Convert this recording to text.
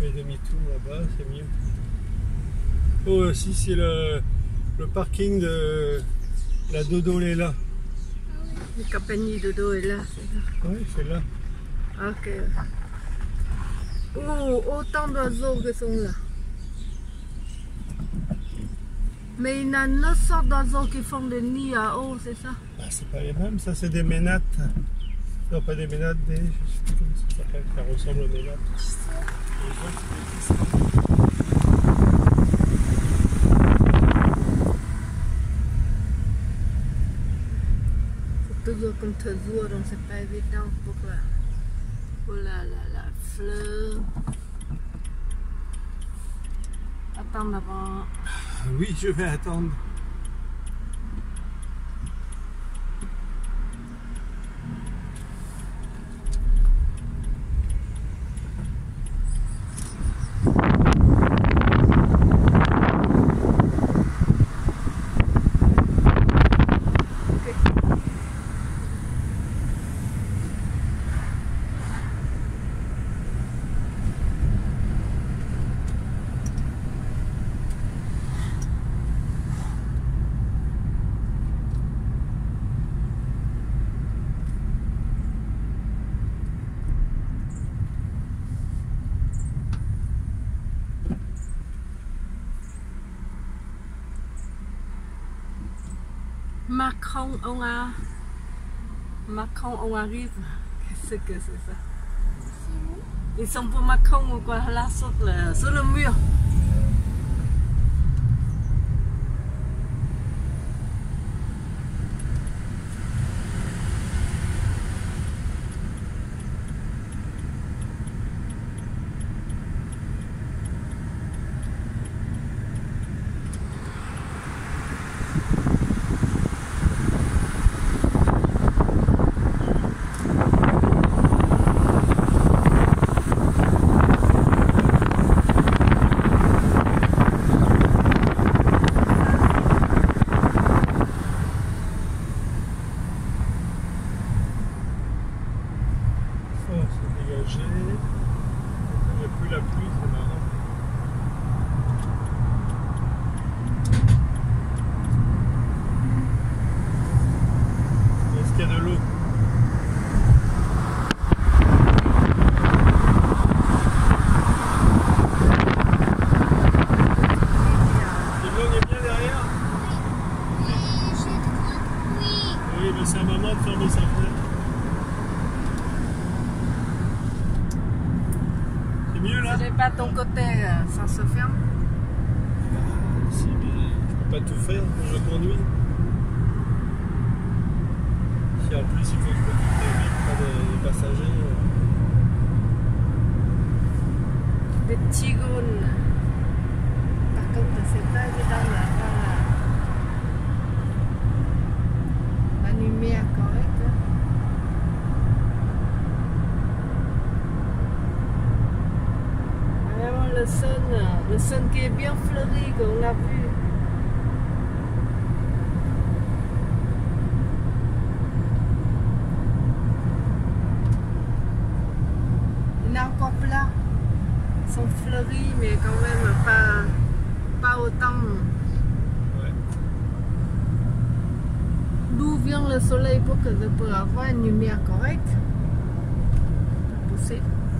fais demi-tour là-bas, c'est mieux. Oh, aussi c'est le parking de la Dodo Lela. La compagnie Dodo est là, c'est là. Oui, c'est là. Ok. Oh, autant d'oiseaux que sont là. Mais il y a 9 sortes d'oiseaux qui font des nids à eau, c'est ça? Ah, c'est pas les mêmes, ça c'est des ménates. Non, pas des ménates, je sais plus comment ça s'appelle, ça ressemble aux ménates. C'est toujours comme toujours, donc c'est pas évident pour la fleur. Attends avant. Oui, je vais attendre. Macron, on arrive. Qu'est-ce que c'est ça? Ils sont pour Macron ou quoi là sur le mur. C'est un moment de fermer sa fenêtre. C'est mieux là? Ce n'est pas ton côté, ça se ferme? Si, mais je peux pas tout faire quand je conduis. Si en plus il faut que je m'occupe des passagers. Des tigounes. Par contre, c'est pas évident là. Lumière correcte. Vraiment le sun qui est bien fleuri qu'on a vu. Il est encore plat. Ils sont fleuris mais quand même pas autant. D'où vient le soleil pour que je puisse avoir une lumière correcte? Pas possible.